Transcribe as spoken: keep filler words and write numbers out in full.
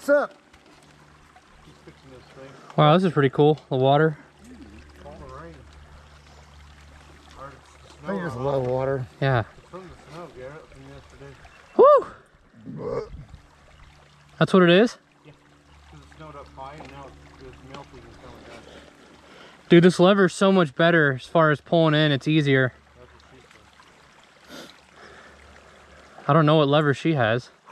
What's up? Wow, this is pretty cool. The water. I think it's low water. Yeah. It's from the snow, Garrett, from yesterday. Woo! That's what it is? Yeah. Because it snowed up high and now it's, it's melting and coming down. Dude, this lever's so much better as far as pulling in. It's easier. That's what she said. I don't know what lever she has.